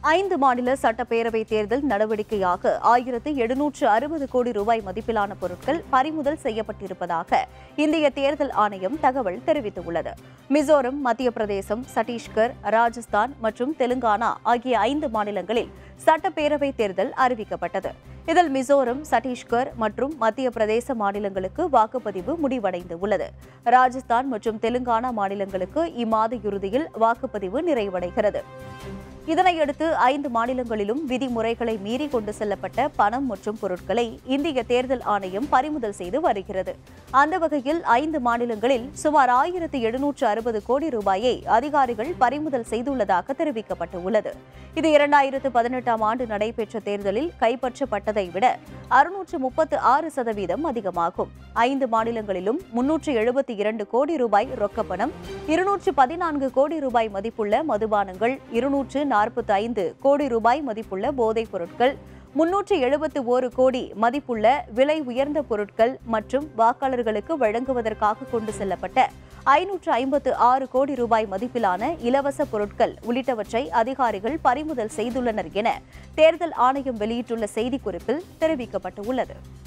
5 மாநில சட்டப்பேரவை தேர்தல் நடவடிக்கையாக 1760 கோடி ரூபாய் மதிப்பிலான பொருட்கள் பறிமுதல் செய்யப்பட்டிருப்பதாக இந்திய தேர்தல் ஆணையம் தகவல் தெரிவித்துள்ளது. மிசோரம், மத்திய பிரதேசம், சத்தீஸ்கர், ராஜஸ்தான் மற்றும் தெலுங்கானா ஆகிய 5 மாநிலங்களில் சட்டப்பேரவை தேர்தல் அறிவிக்கப்பட்டது. இதில் மிசோரம், சத்தீஸ்கர் மற்றும் மத்திய பிரதேச மாநிலங்களுக்கு வாக்குப்பதிவு முடிவடைந்துள்ளது. ராஜஸ்தான் மற்றும் தெலுங்கானா மாநிலங்களுக்கு இம்மாத இறுதியில் வாக்குப்பதிவு நிறைவடைகிறது. இதனையடுத்து 5 மாநிலங்களிலும் விதிமுறைகளை மீறி கொண்டு செல்லப்பட்ட பணம் மற்றும் பொருட்களை இந்திய தேர்தல் ஆணையம் பறிமுதல் செய்து வருகிறது. அந்த வகையில் 5 மாநிலங்களில் சுமார் 1760 கோடி ரூபாயை அதிகாரிகள் பறிமுதல் செய்துள்ளதாக தெரிவிக்கப்பட்டுள்ளது. இது 2018ஆம் ஆண்டு நடைபெற்ற தேர்தலில் கைப்பற்றப்பட்டதை விட 636% அதிகமாகும். 5 மாநிலங்களிலும் 372 கோடி ரூபாய் ரொக்கப்பணம், 214 கோடி ரூபாய் மதிப்புள்ள மதுபானங்கள், 245 கோடி ரூபாய் மதிப்புள்ள போதைப் பொருட்கள், 371 கோடி மதிப்புள்ள விலை உயர்ந்த பொருட்கள் மற்றும் வாக்காளர்களுக்கு வழங்குவதற்காக கொண்டு செல்லப்பட்ட 556 கோடி ரூபாய் மதிப்பிலான இலவச பொருட்கள் உள்ளிட்டவற்றை அதிகாரிகள் பறிமுதல் செய்துள்ளனர் என தேர்தல் ஆணையம் வெளியிட்டுள்ள செய்திக்குறிப்பில் தெரிவிக்கப்பட்டுள்ளது.